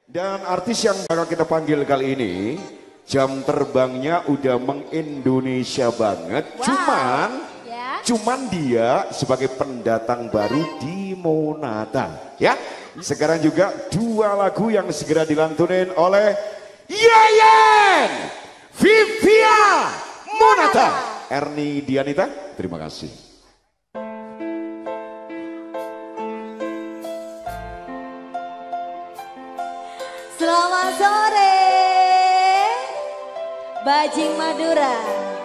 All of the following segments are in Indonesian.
Dan artis yang bakal kita panggil kali ini jam terbangnya udah mengindonesia banget. Wow. Cuman dia sebagai pendatang baru di Monata ya. Sekarang juga dua lagu yang segera dilantunin oleh Yayan Vivia Monata. Erni Dianita, terima kasih. Selamat sore Bajing Madura.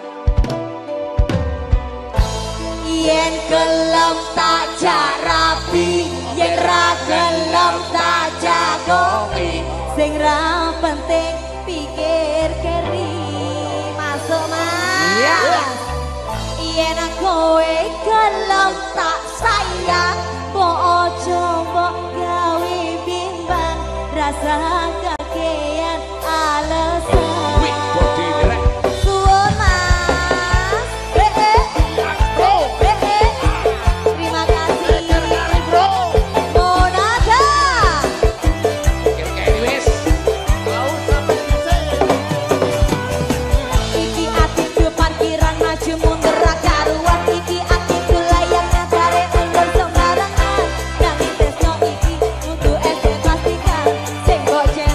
Yen kelem tak jarapi, yen ra kelem tak jagoki, sing ra penting pikir keri. Masuk mas yeah. Yen kowe kelem tak sayang, mbok ojo mbok gawe bimbang, rasa kakean alasan. Sing kok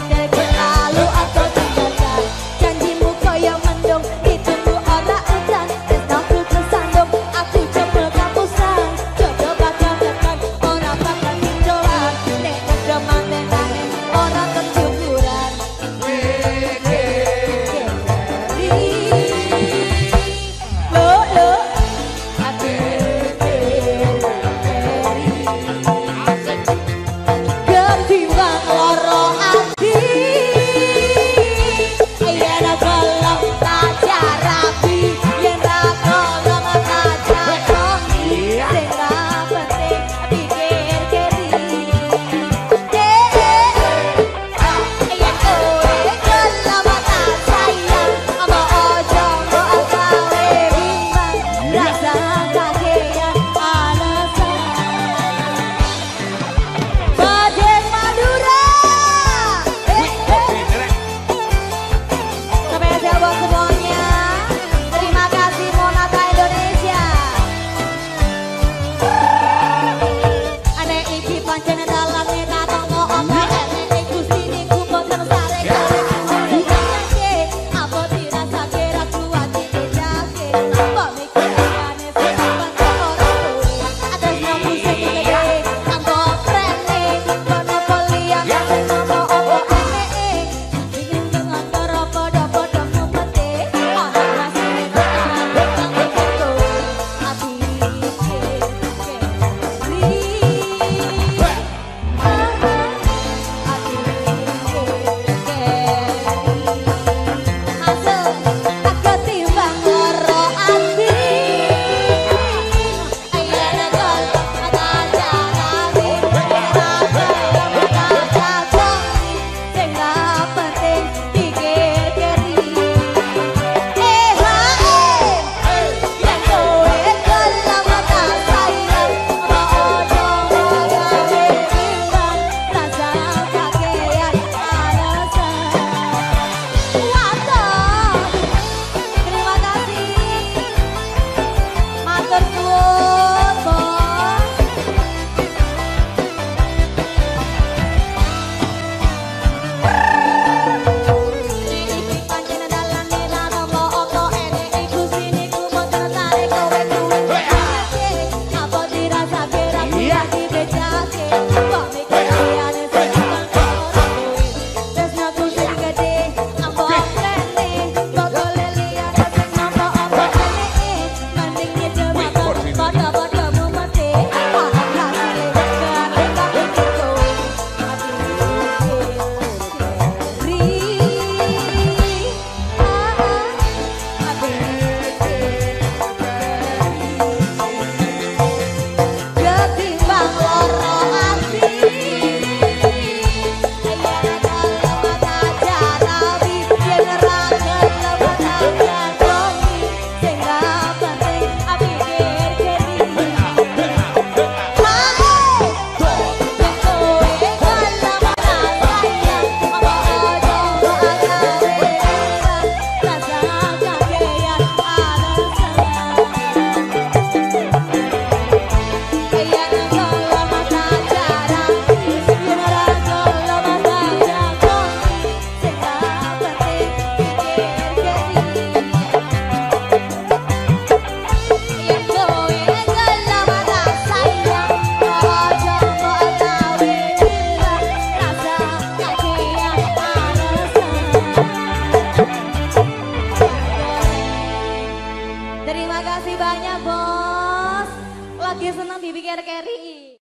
Terima kasih banyak bos. Lagi senang dipikir-kiri.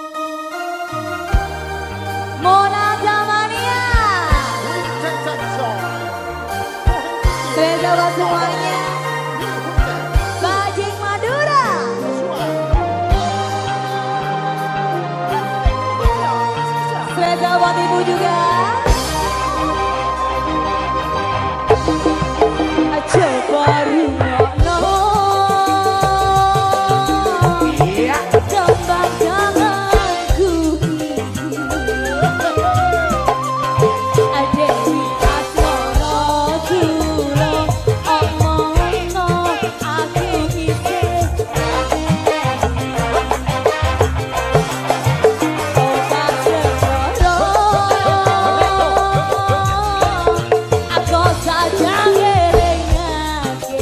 Mona Damania. Selamat buat semuanya. Bajing Madura. Selamat buat ibu juga. Coba rungokno. Tembang tanganku Dewi Asmara tulung omongno aku isih obat segoro aku saja ngelingake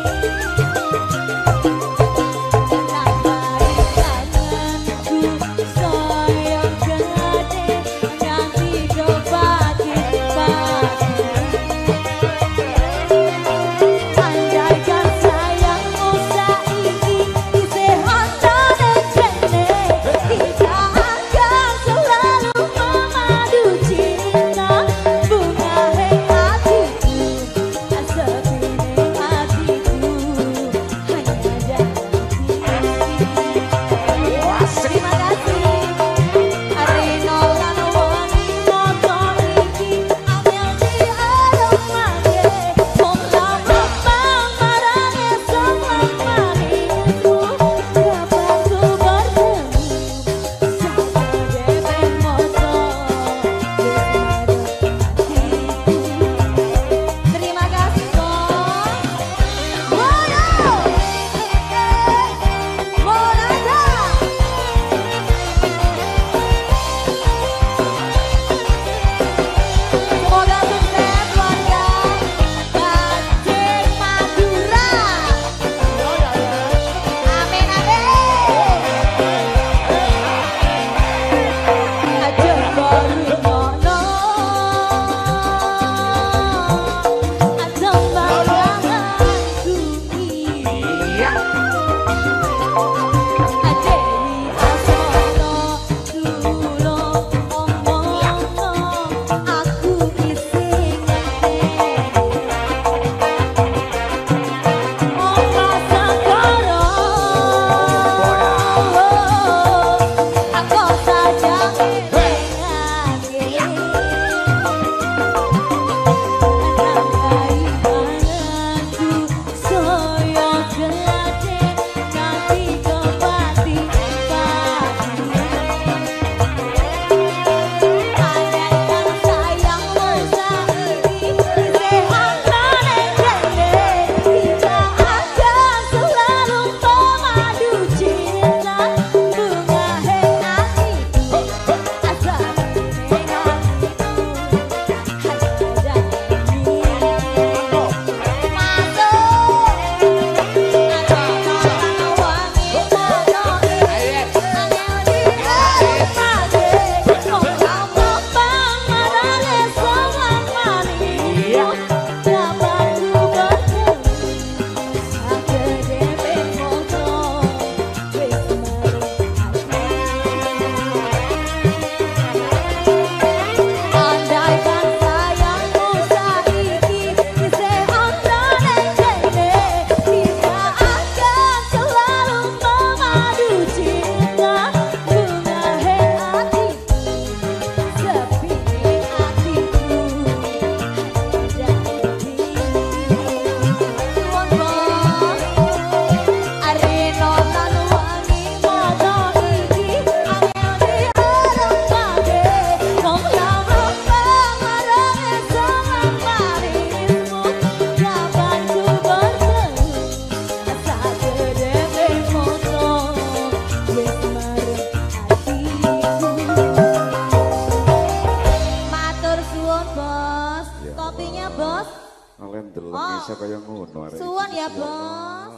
bisa kaya ngono arek. Suwon ya, Bos.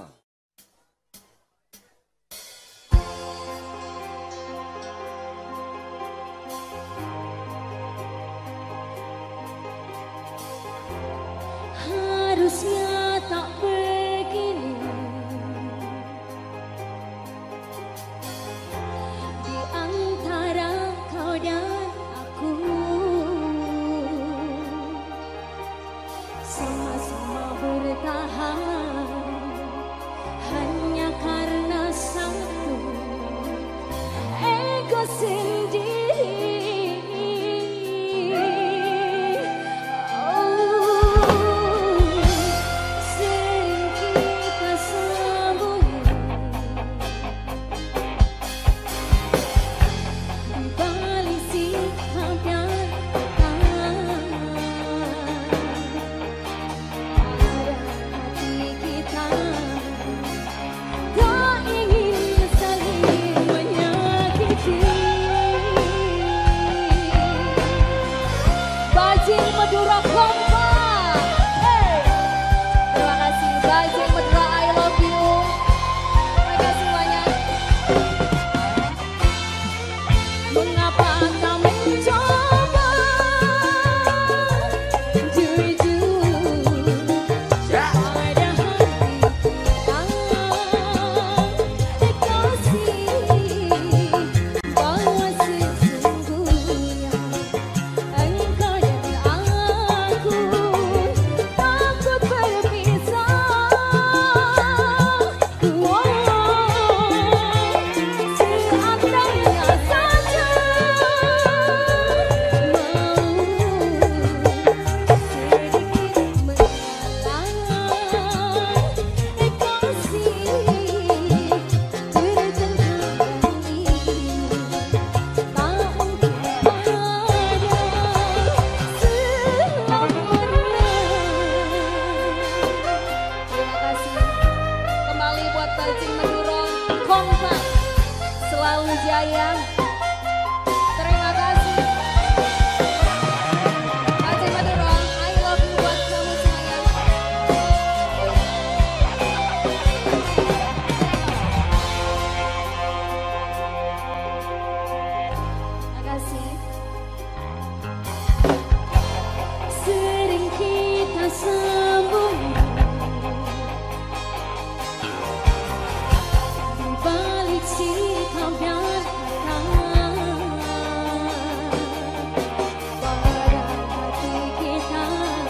Harusnya tak begini, Bajing Medra, I love you. Terima kasih banyak. Mengapa kau mencoba jujur pada hati kasih bahwa sesungguhnya engkau dan aku takut berpisah. Seandainya saja kembali buat Bajing Madura, kompak selalu jaya. Terima kasih Bajing Madura, I love you buat kamu semuanya. Terima kasih. Sering kita sambung balik sikap dan kata pada hati kita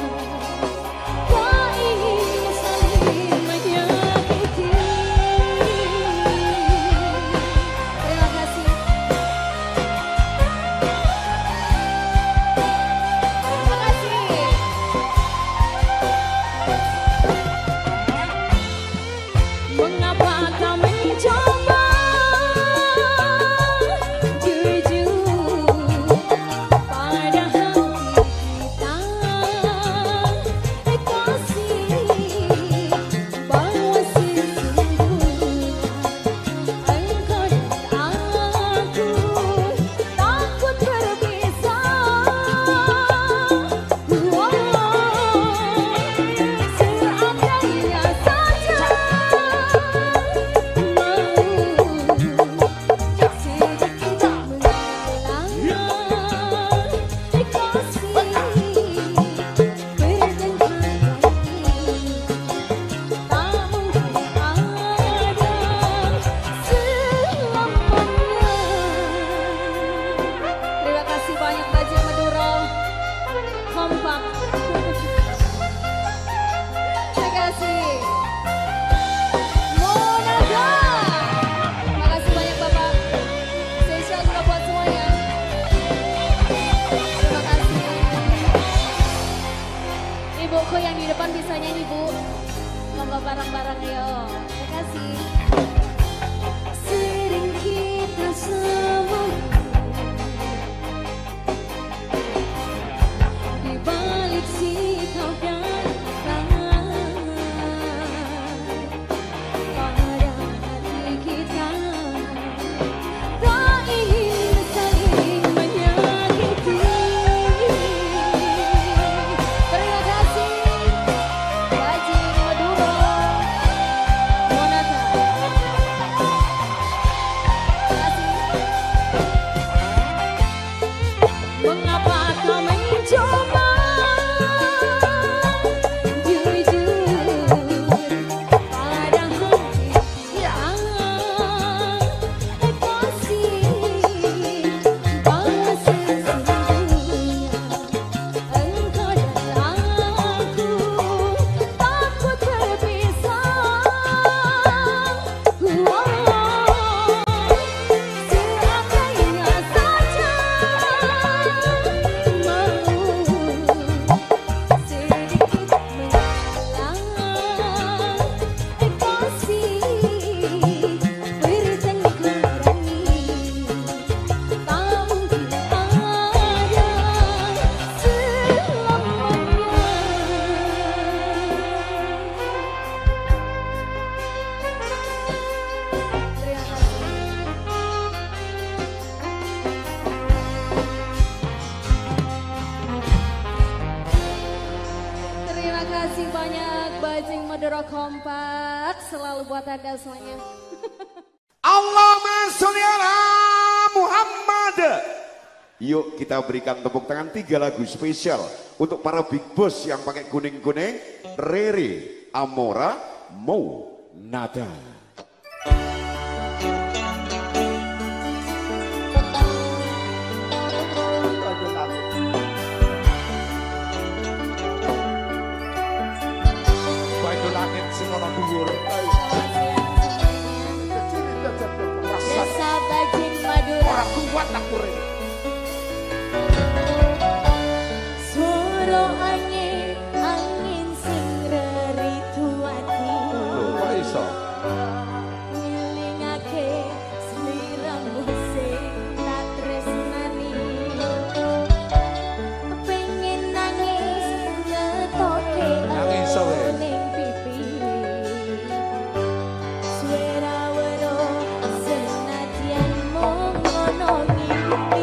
tak ingin saling menyakiti. Terima kasih. Terima kasih. Mengapa kau mencoba jujur pada hati kita kasih bahwa sesungguhnya engkau dan aku takut berpisah. Seandainya saja terima kasih banyak Bajing Madura, kompak. Terima kasih. Monaga. Terima kasih banyak Bapak. Spesial juga buat semuanya. Terima kasih. Ibuku yang di depan bisa nyanyi, Bu. Monggo bareng-bareng yuk. Terima kasih. Sering kita semua di balik sikap dan kata Bajing Madura kompak selalu buat Anda semuanya. Allahumma sholli ala Muhammad. Yuk kita berikan tepuk tangan 3 lagu spesial untuk para big boss yang pakai kuning-kuning. Rere, Amora, Mo, Nada. Desa Bajing Madura. Suara angin, angin sing rerituati. Kok iso? Ngilingake sliramu sing tak tresnani. Pengen nangis ngetoke Nangis wae. ning pipi. Suara wero senadyan mung ngono ngiki.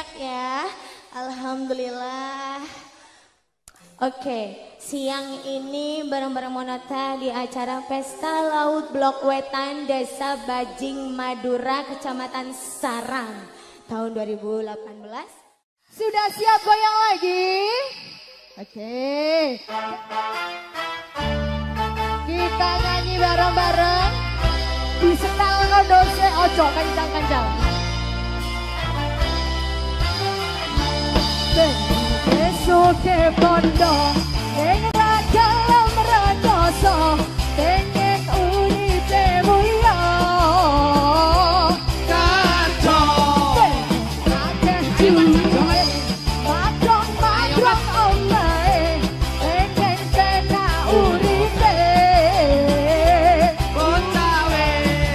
banyak ya. Alhamdulillah. Oke, siang ini bareng-bareng Monata di acara Pesta Laut Blok Wetan Desa Bajing Madura Kecamatan Sarang tahun 2018. Sudah siap goyang lagi? Oke. Kita nyanyi bareng-bareng. Di setel ngodose ojo kencang-kencang. Suke pondo ning dalam redoso pengen uripe mulya karjo akeh cilik madrong omahe pengen kena uripe bontawe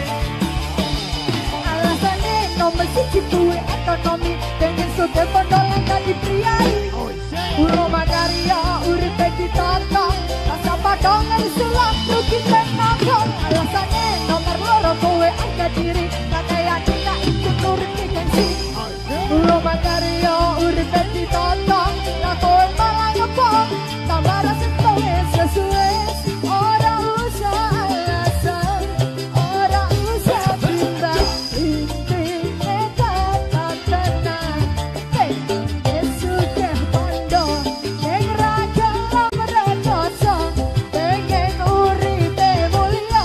alasane nomor siji duwe ekonomi pengen suke pondo lan dadi priayi Ulo makarya urip ditata rasa padongan sulap rugi tenangong alasane nomor loro kowe harga diri kakaya kita ikut nurut gengsi Ulo makarya urip ditata lah kowe malah ngepong tambah rasa kowe sesuai ora usah alasan ora usah bimbang intine tetap tenang sudah pondo ning ragam redoso pengen uripe mulya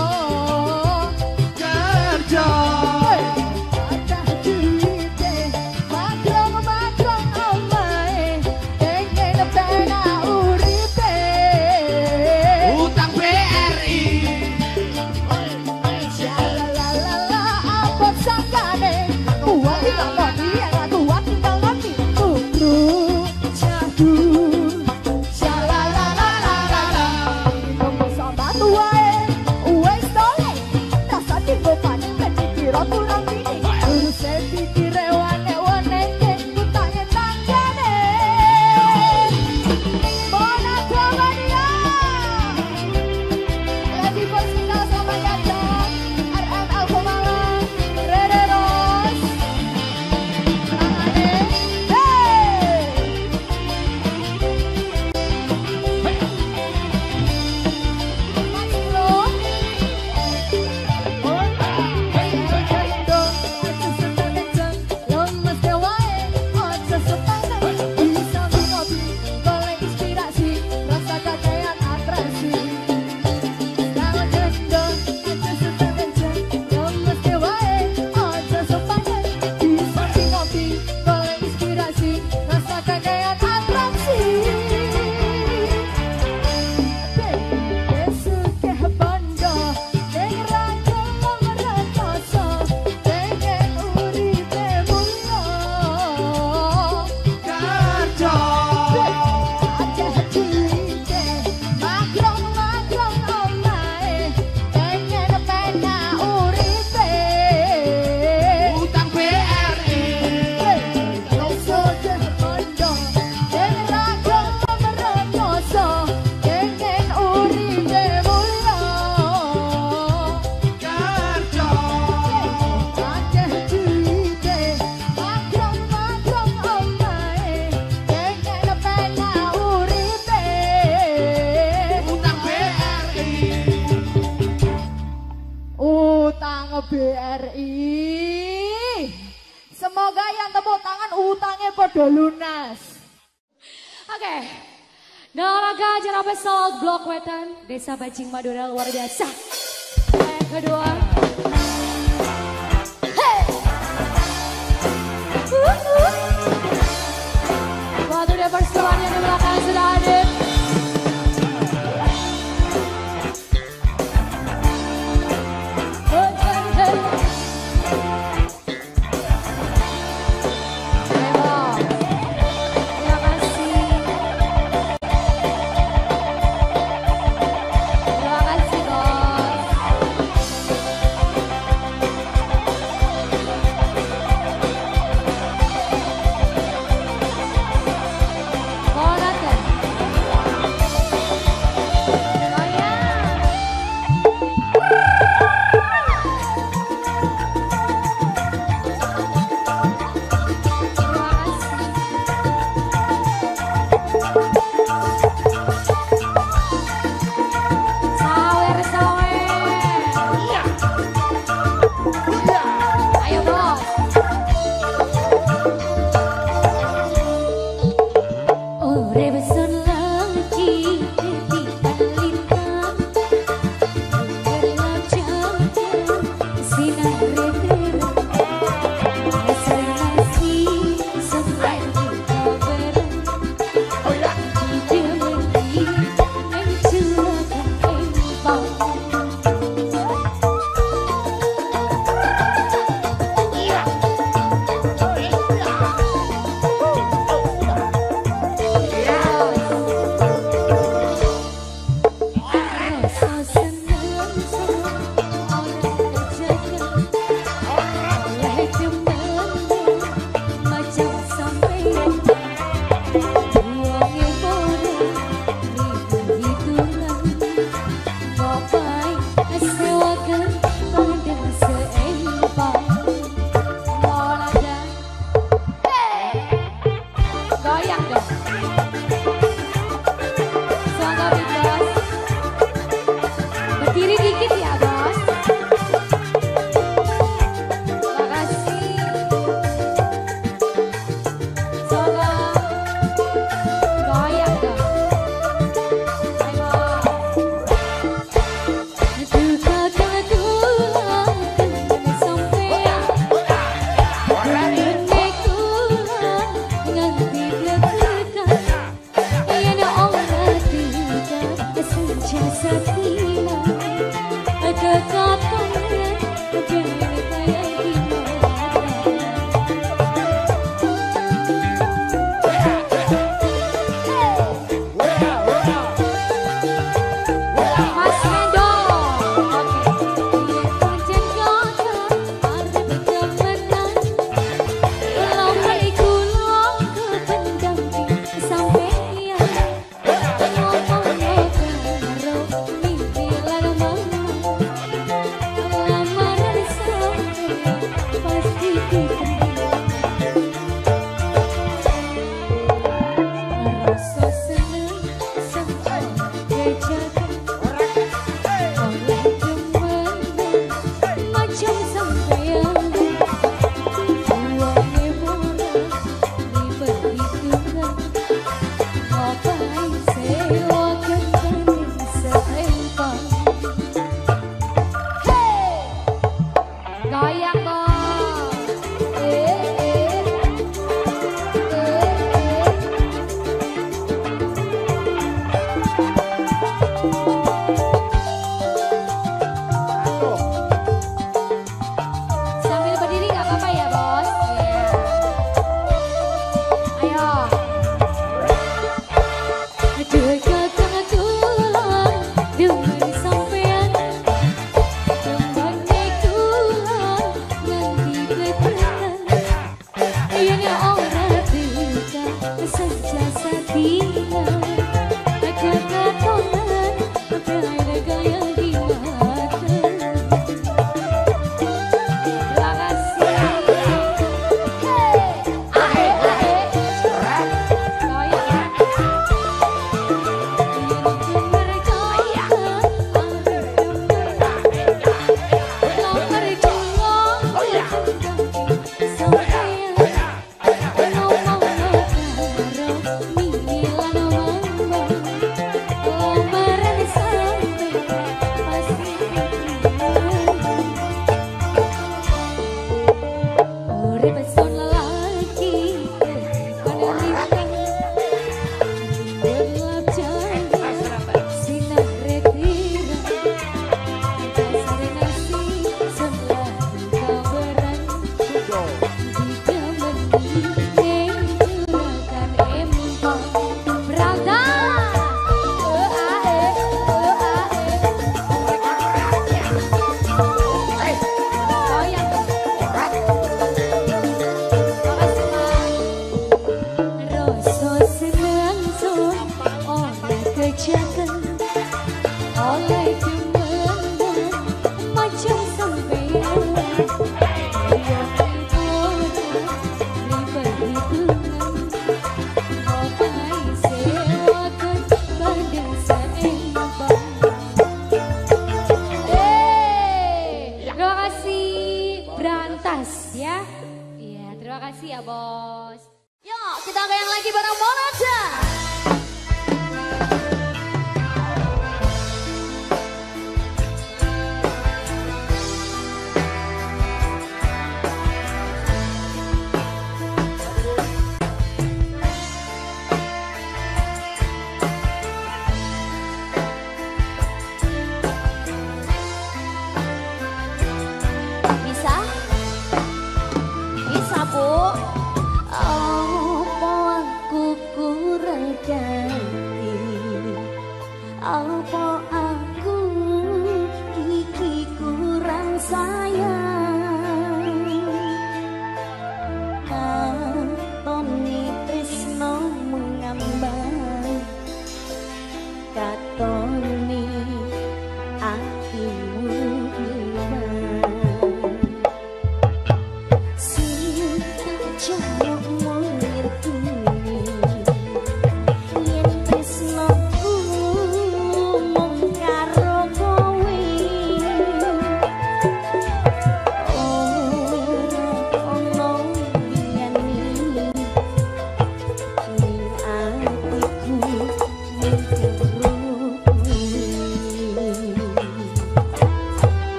kerja ada duite magrong omahe pengen pena uripe utang BRI shalalala apa sangane uang dilakoni yang kuat tinggal ngerti tubruk jadu shalalala ngomong sama tuae wes tole rasa tinggo panen kira kurang gini urus pikire wane-wane kutane tanggane Bona Komania lagi bersinar sama Gajah RML Pemalang Rederos Tangane hey Maxilo lemes dewae aja sepaneng bisa ngopi boleh inspirasi rasa kakean atraksi Jangan gendong aja sepaneng lemes dewae aja sepaneng bisa ngopi boleh inspirasi rasa kakean atraksi Suke bondo ning ragam redoso pengen uripe mulya kerja akeh duite magrong omahe pengen pena uripe utang BRI suke bondo ning ragam redoso pengen uripe mulya kerja akeh duite magrong omahe pengen pena uripe utang BRI utang BRI semoga yang tepuk tangan utangnya pada lunas. Oke. Dalam rangka acara Pesta Laut Blok Wetan Desa Bajing Madura luar biasa. Yang kedua. Hey. Waktu dia persetujuan yang di belakang sudah hadir. Terima kasih. Terima kasih, Bos. Mohon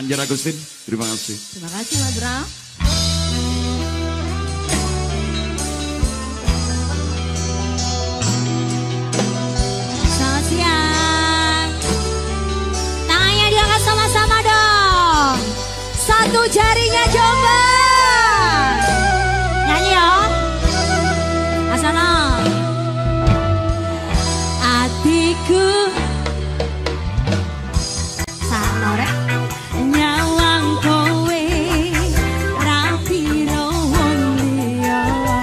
Anjar Agustin, terima kasih. Terima kasih Mas Bram. Selamat siang. Tangannya diangkat sama-sama dong. Satu jarinya coba. Nyanyi ya. Asana. Hatiku sanorek nyawang kowe rapi rawon liya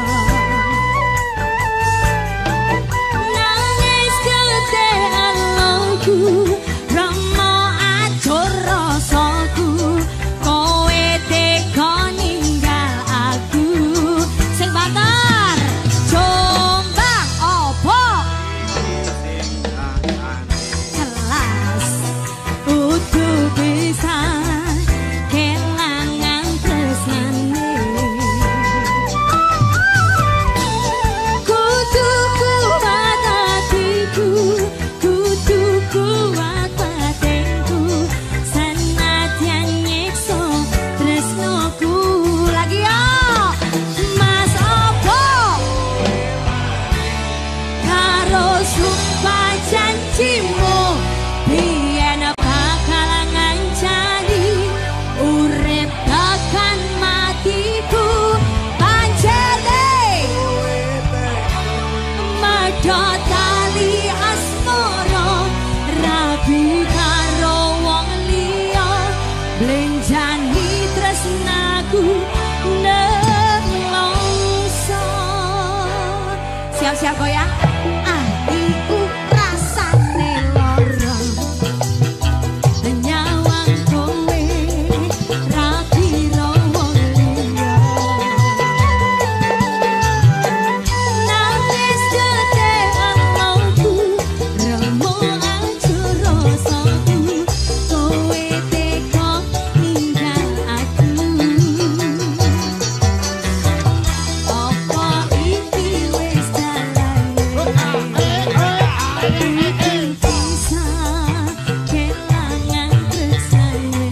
nangis gede alonku ramo acur rasaku kowe tega ninggal aku sing batar jombang opo kelas utuh bisa kelangan tresnane kudu kuat hatiku kudu kuat batinku senadyan nyiksa tresnoku lagi yo mas opo karo sumpah janjimu biyen bakalan ngancani urip tekan matiku pancene madha tali asmara rabi karo wong liya blenjani tresnaku nelongso siap-siap goyang iku rasane lara nyawang kowe rapi rawon liya nangis gede alonku remo acur rasaku kowe tega ninggal aku apa iki wis dalane bisa kelangan tresnane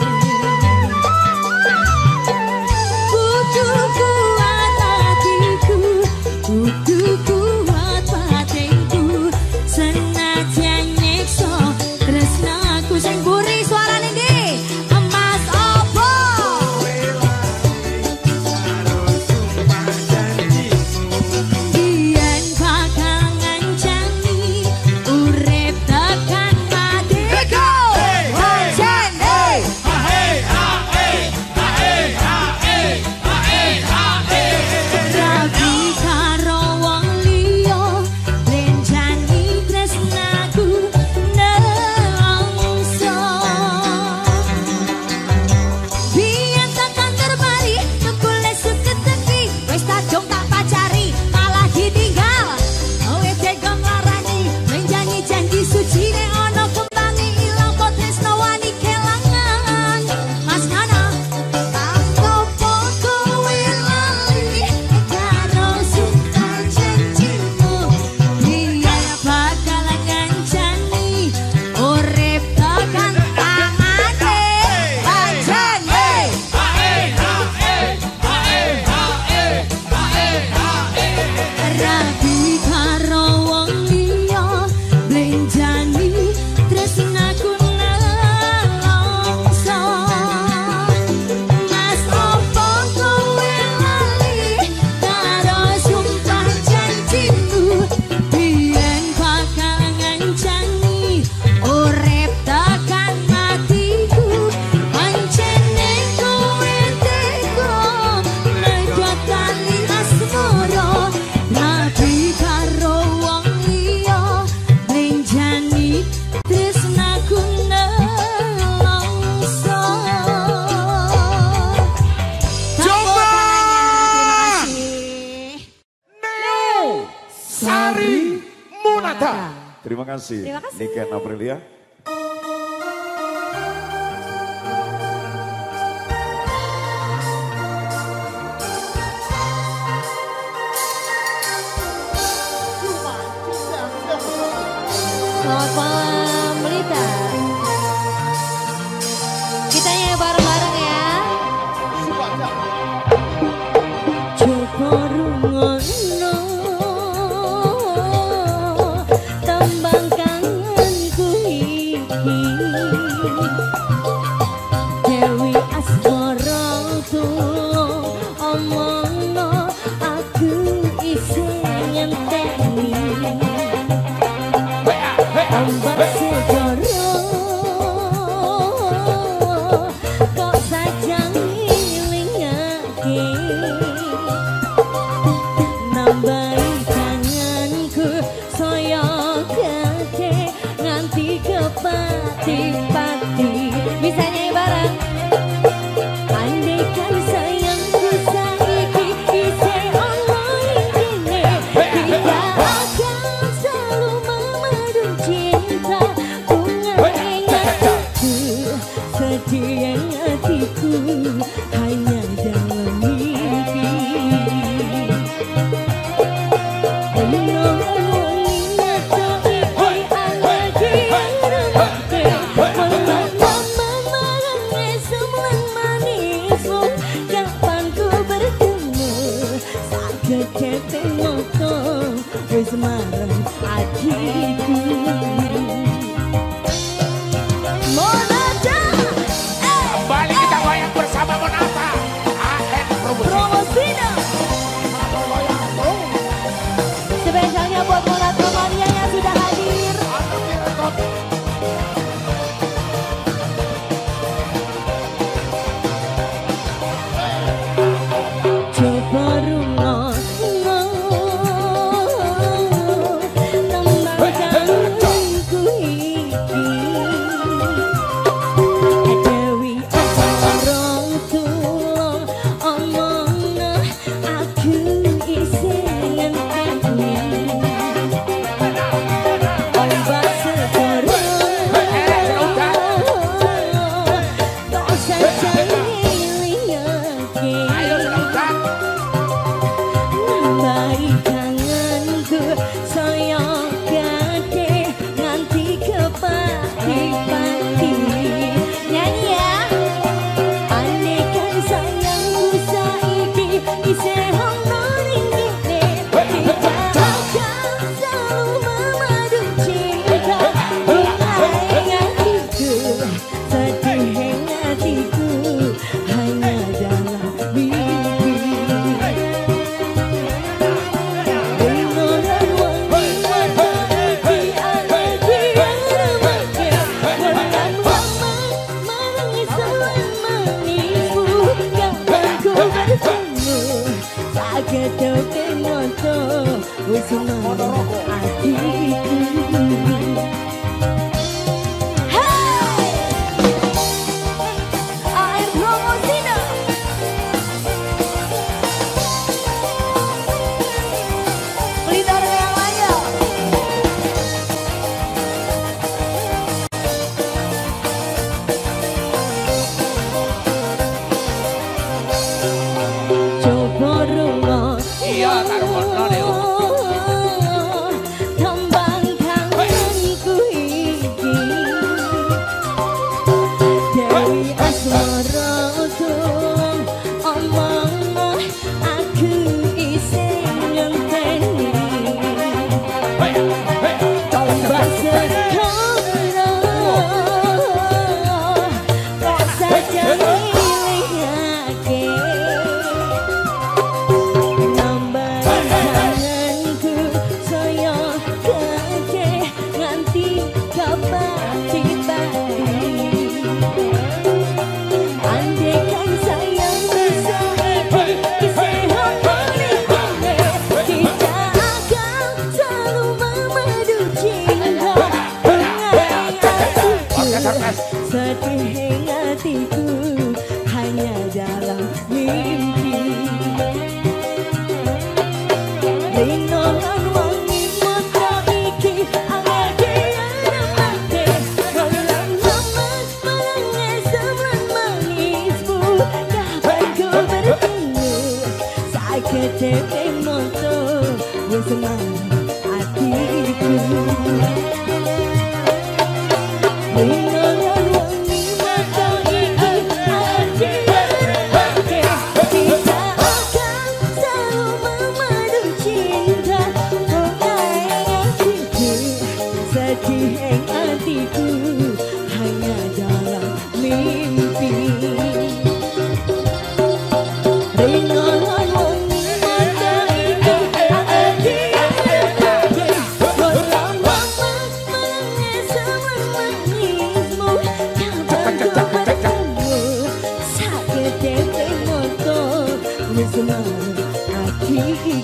kudu kuat hatiku kudu kuat batinku senadyan nyiksa tresnaku sing buri suarane nggih emas opo biyen bakal ngancani urip tekan matiku pancene rabi karo wong liya blenjani tresnaku nelongso biyen tekan terbari tukule suket teki wis tajung tak pacari malah ditinggal kowe tega nglarani menjanji janji suci nek ana kembange ilang kok tresno wani kelangan mas nana tanpa kowe lali karo sumpah janjimu biyen bakalan ngancani urip tekan tangane pancene rabi karo wong liya blenjani tresnaku nelongso mas opo kowe lali karo sumpah janjimu biyen bakal ngancani urip tekan matiku pancene kowe tega nega tali asmara rabi karo wong liya blenjani tresnaku nelongso Coba! Terima Sari Munata. Terima kasih. Terima kasih. Niken Aprilia. Selamat malam Melita. Kita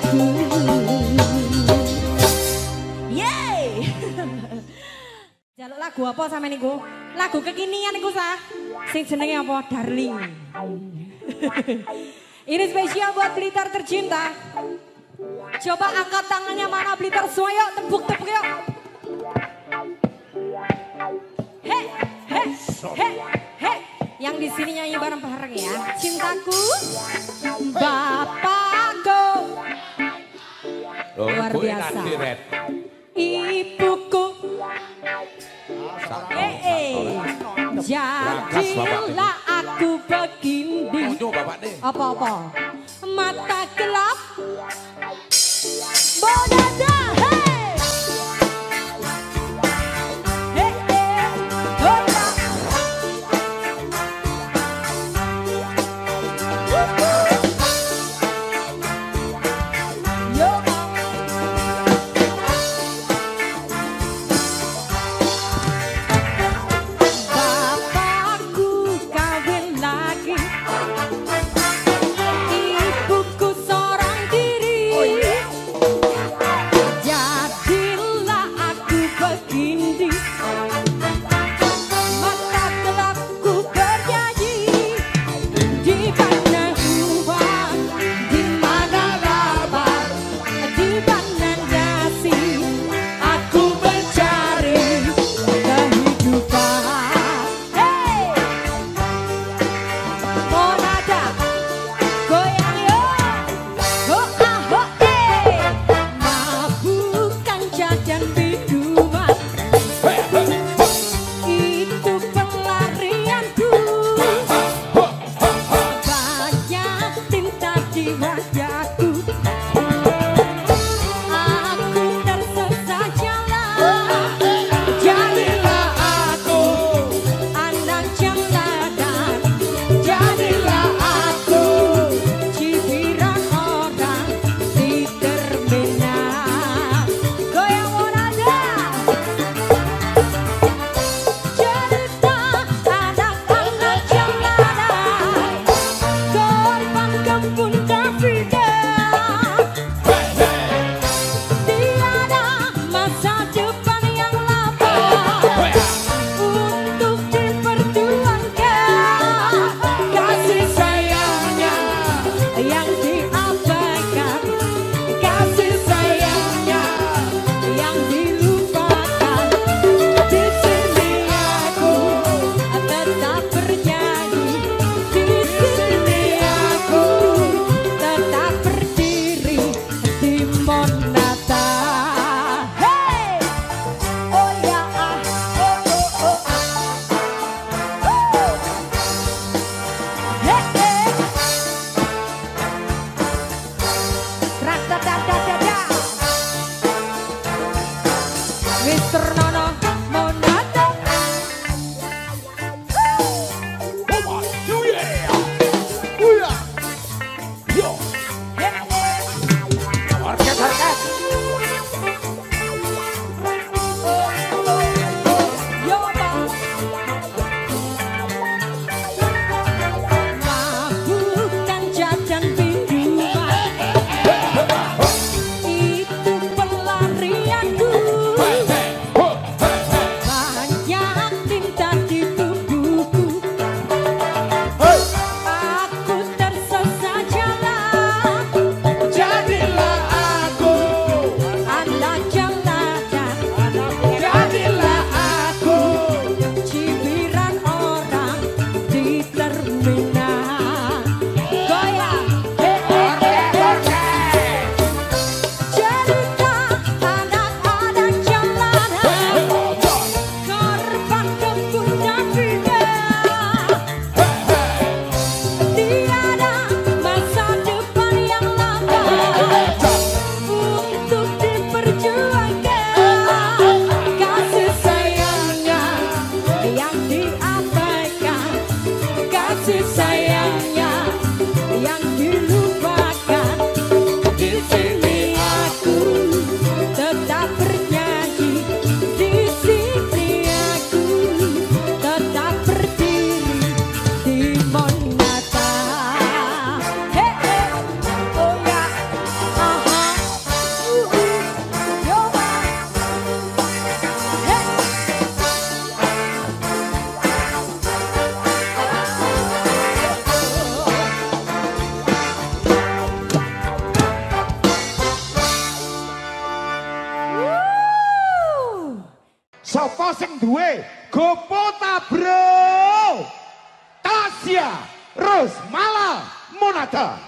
Yeay. Jaluk lagu apa sama niku? Lagu kekinian niku sah. Sing jenenge apa? Darling. Ini spesial buat Blitar tercinta. Coba angkat tangannya mana Blitar semua yuk, tepuk-tepuk yuk. He, he, he, he. Yang di sini nyanyi bareng-bareng ya. Cintaku, Bapakku. Luar biasa. Ibuku. Jadilah aku begini. Apa-apa? Mata gelap. Bodada, hey. Hey, hey. Boda. Yo. Bapakku kawin lagi. Ibuku seorang Sopo sing duwe Gopota bro. Tasya Rusmala Monata.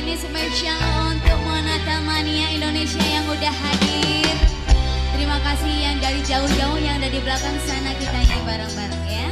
ini spesial untuk Monata Mania Indonesia yang udah hadir. Terima kasih yang dari jauh-jauh yang ada di belakang sana, kita nyanyi bareng-bareng ya.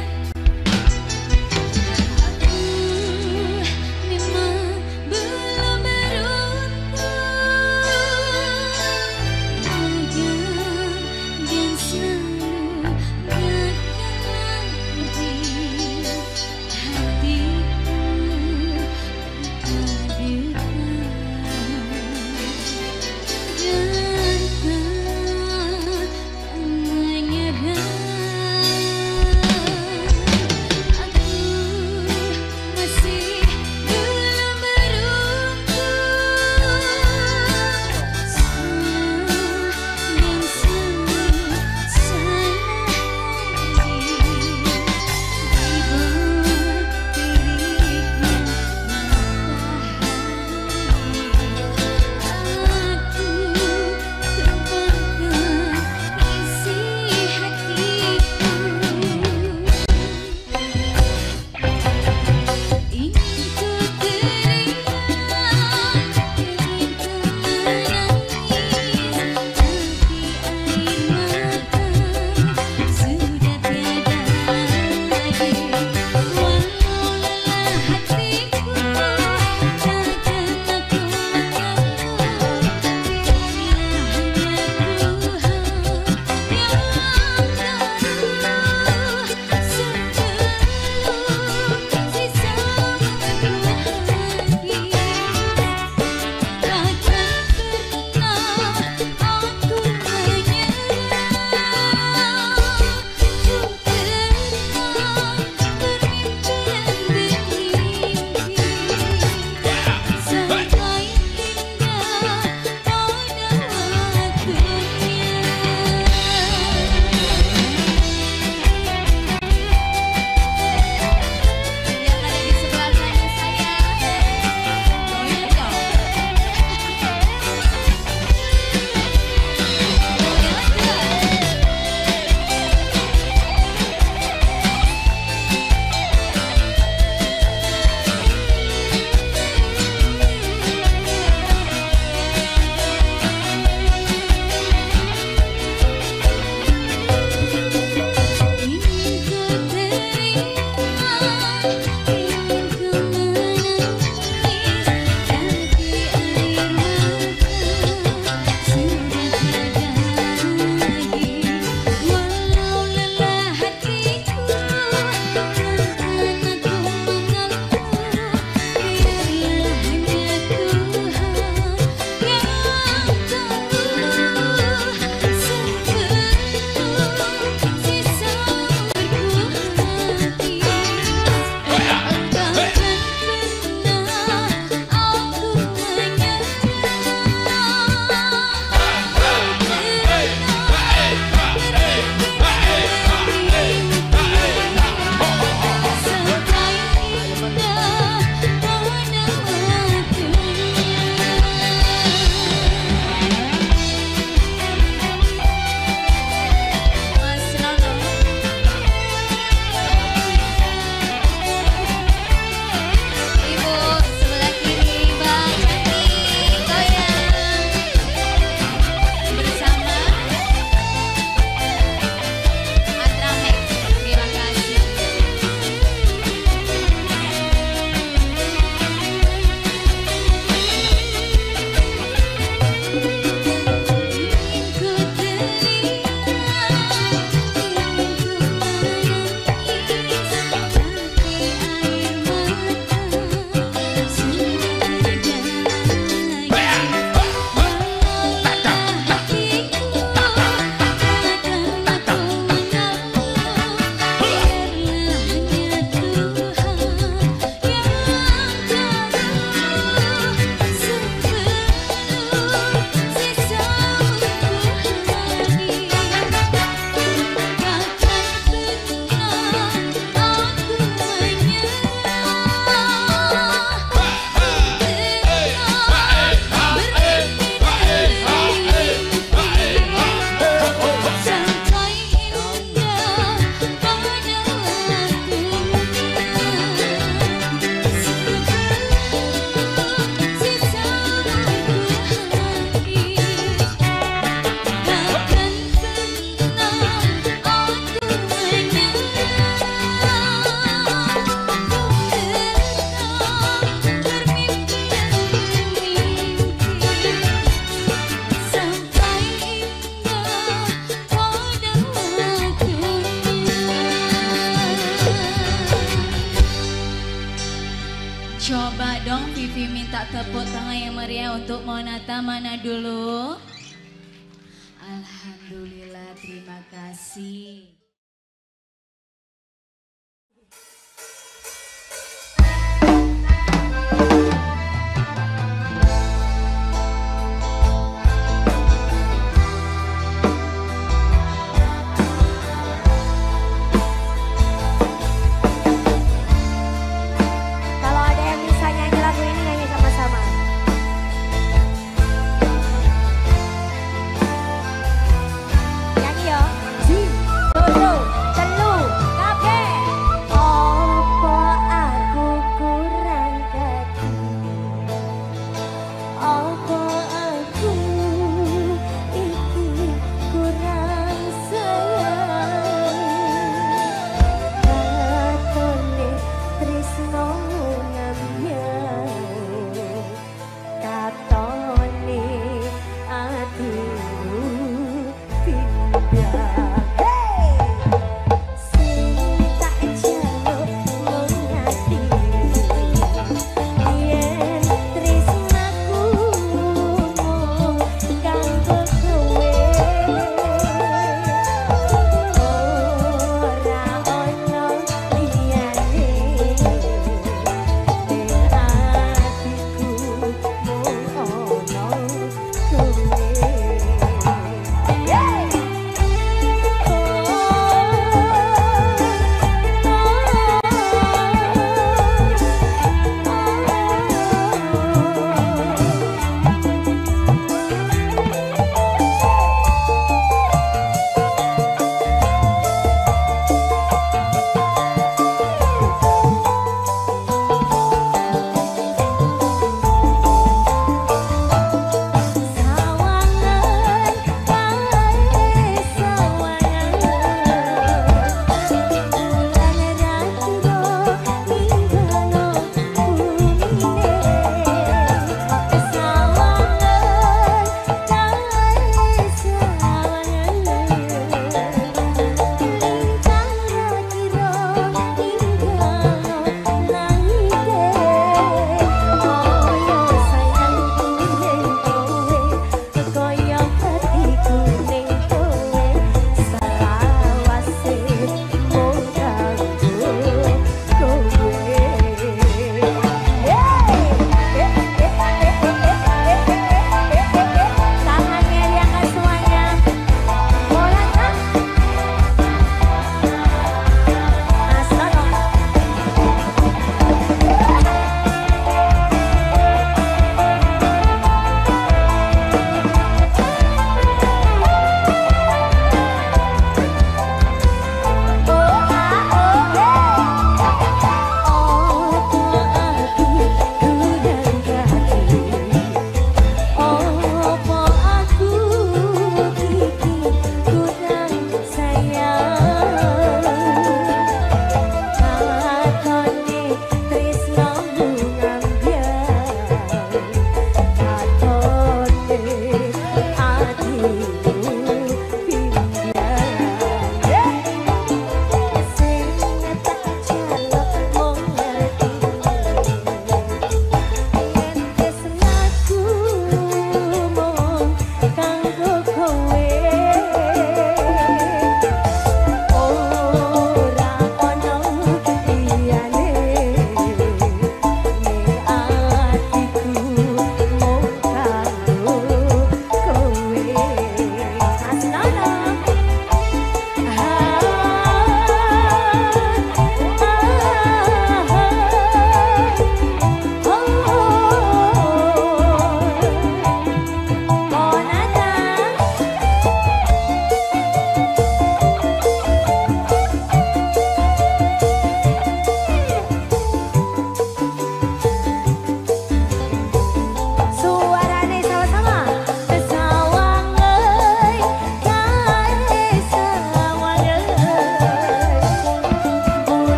Coba dong Vivi minta tepuk tangan yang meriah untuk Monata mana dulu. Alhamdulillah, terima kasih. Oh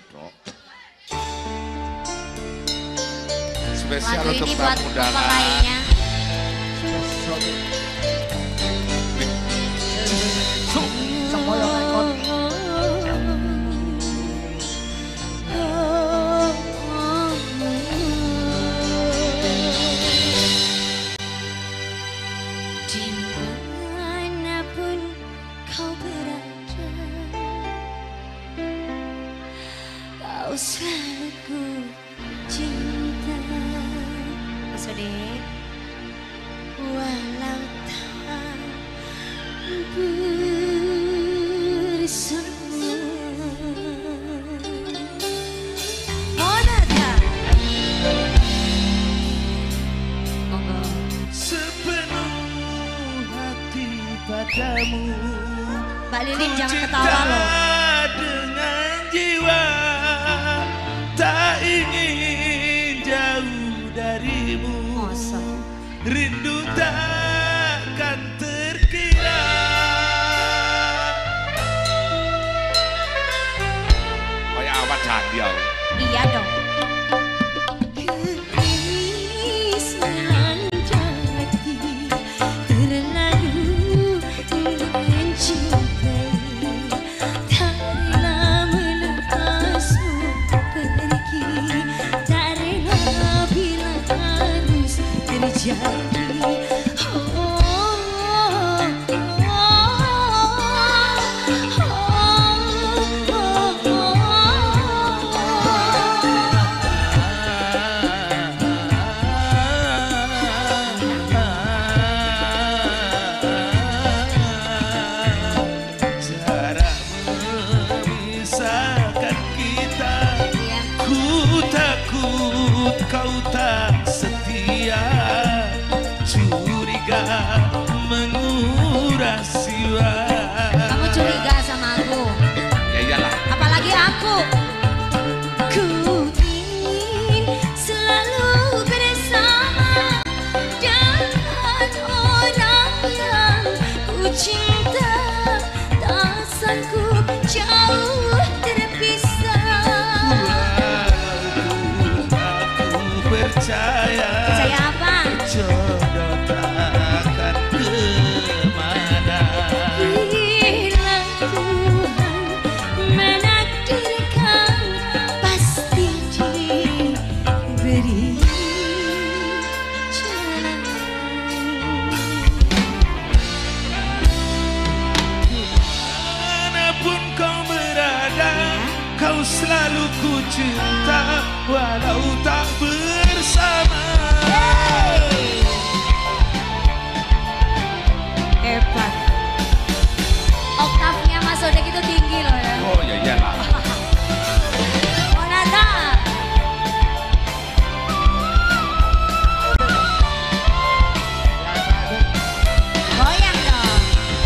Spesial lagu untuk ini buat tamu bapak undangan. lainnya. Semboyan ikon. Dimanapun kau berada, kau selalu ku cinta. Dek, walau tak bersama. Monata. Monggo. Sepenuh hati padamu, Mbak Lilin jangan ketawa loh. dengan jiwa, tak ingin jauh darimu. Masa. Rindu takkan terkira. Kayak awat jandial. Iya dong. Kau tak setia, curiga menguras jiwa. Kamu curiga sama aku? Ya iyalah. Apalagi aku. Ku ingin selalu bersama dengan orang yang ku cinta, tak sanggup jauh terpisah. Percaya apa? Jodoh takkan kemana. Bila Tuhan menakdirkan, pasti diberi jalan. Manapun kau berada, kau selalu ku cinta, walau tak bersama. Hebat. Oktavnya Mas Odek itu tinggi loh ya. Oh ya iyalah. Monata. Goyang dong.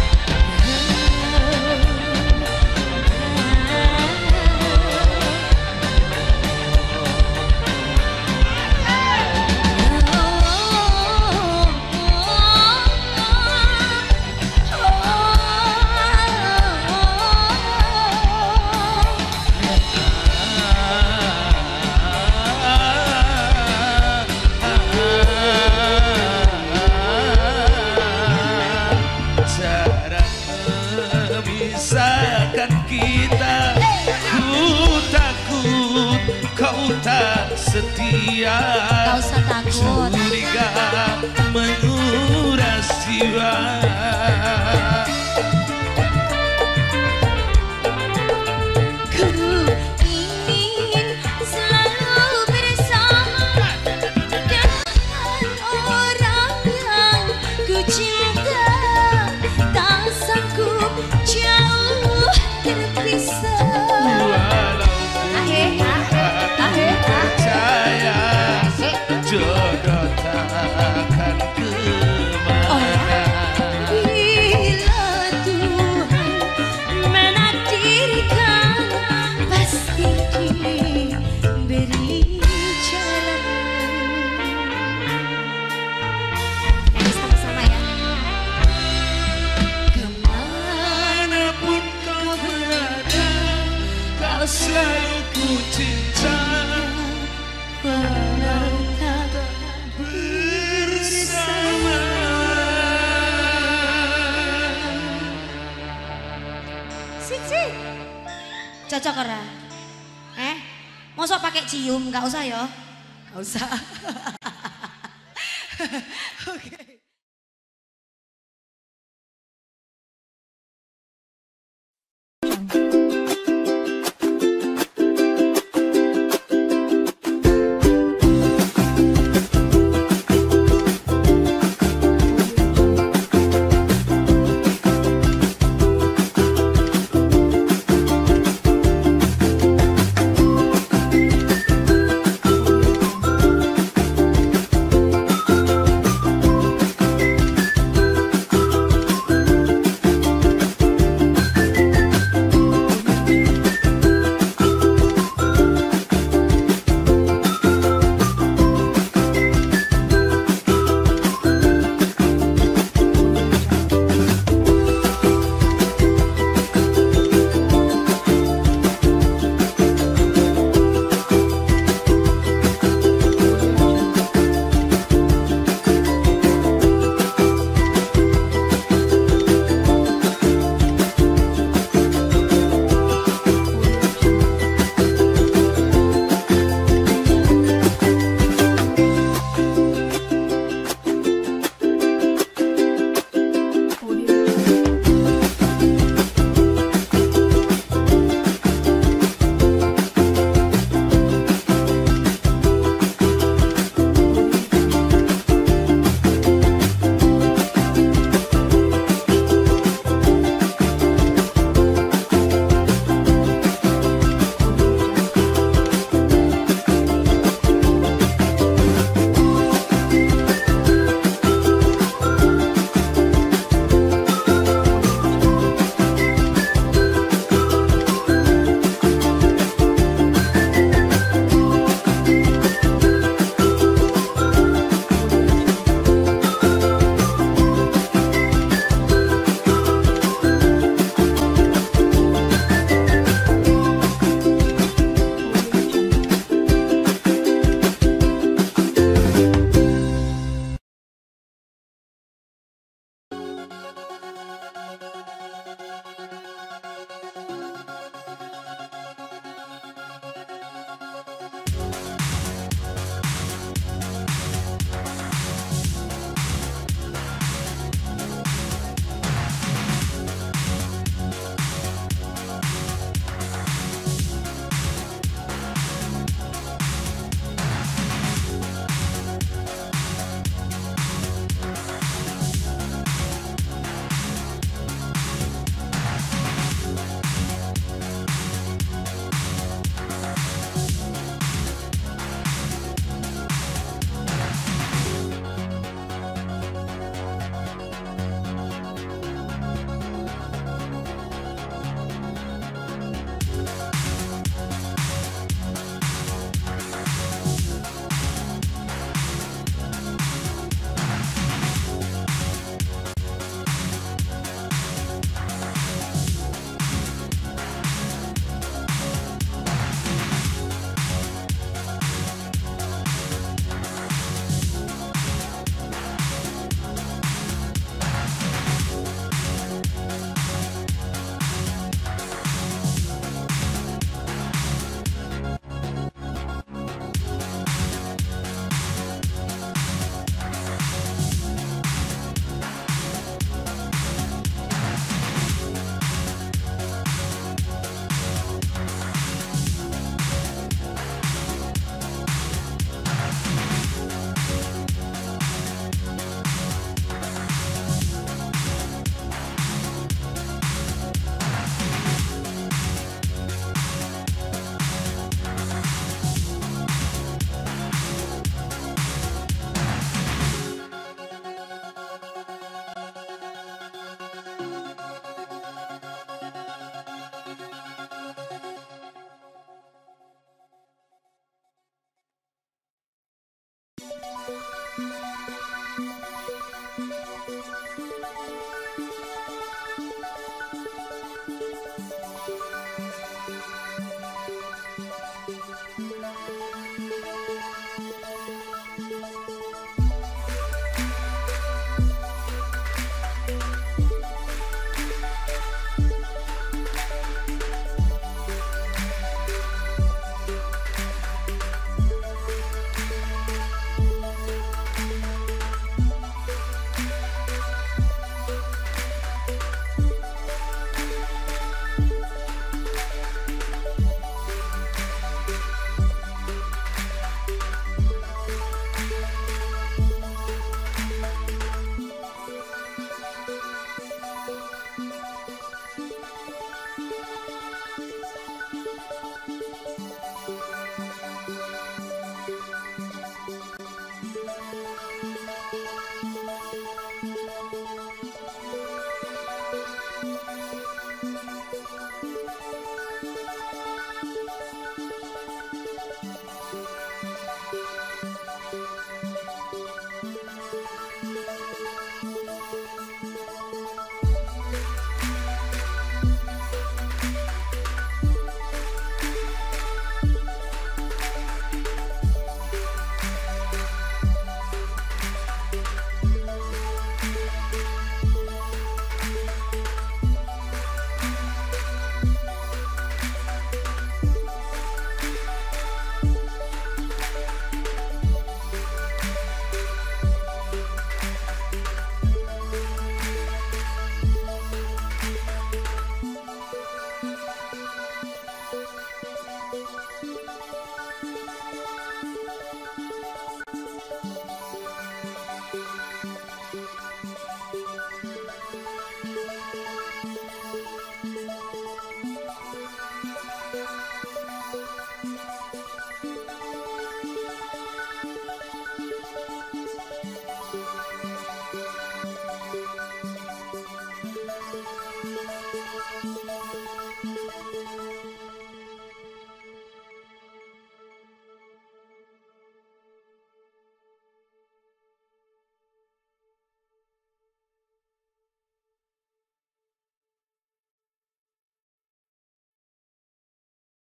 Jarak memisahkan kita, ku takut kau tak setia. Gak usah takut. Curiga menguras jiwa. Ku ingin selalu bersama dengan orang yang ku cinta, tak sanggup jauh terpisah. Walaupun aku percaya jodoh takkan kemana. selalu ku cinta walau tak bersama. Sik. Cocok ora? Mosok pakai cium, nggak usah ya? Nggak usah. Oke.